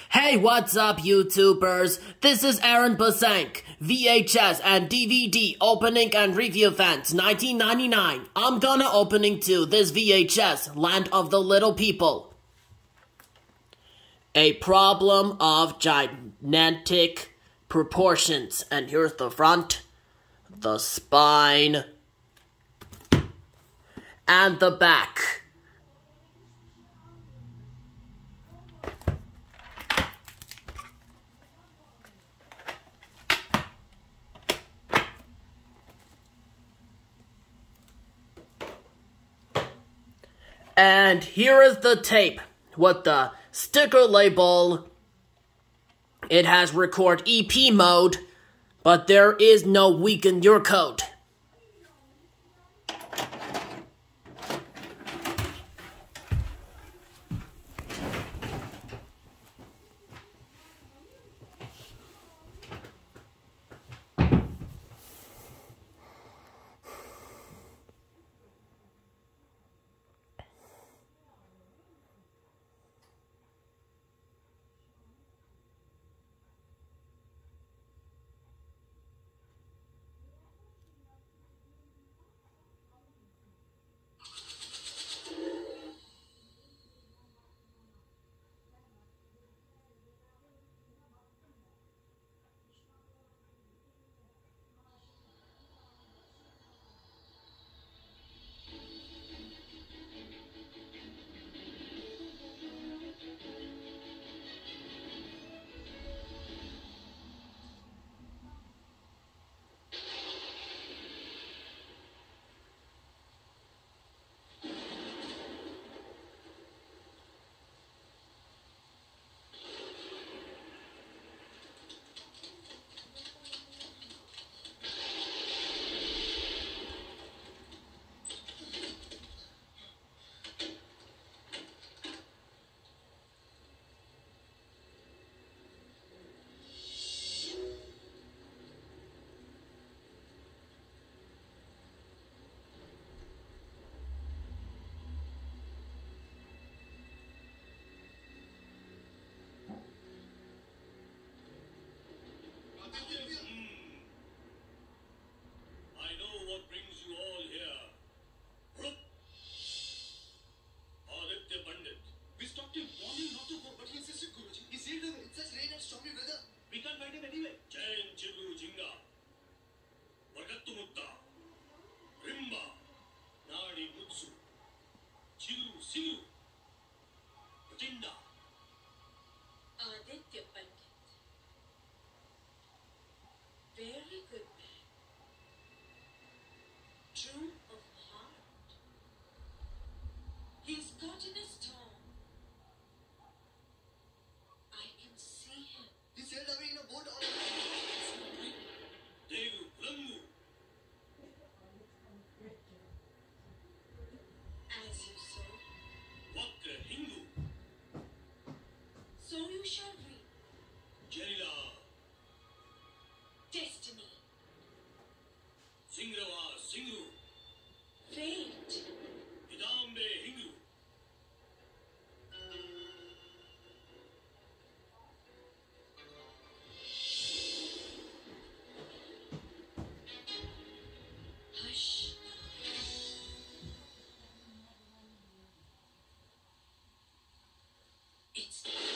Hey, what's up, YouTubers? This is Aaron Basank, VHS and DVD opening and review fans, 1999. I'm gonna opening to this VHS, Land of the Little People. A problem of gigantic proportions. And here's the front, the spine, and the back. And here is the tape with the sticker label. It has record EP mode, but there is no weaken your code. I know what brings you all here. Aditya Pandit. We stopped him, warned him not to go, but he insisted, Guruji. He sailed away in such rain and stormy weather. We can't find him anyway. Jain Chiguru Jinga. Vagattu Mutta. Rimba. Nadi Mutsu. Chiguru Siguru. Patinda. Aditya Pandit. Very good man. True of heart. He's got in his tone. I can see him. He sailed away in a boat all Devu Lambu. As you sow, Vakra Hindu. so you shall reap. Janila. Destiny, Singrava Singru. fate, Hidambe Hingru. hush. It's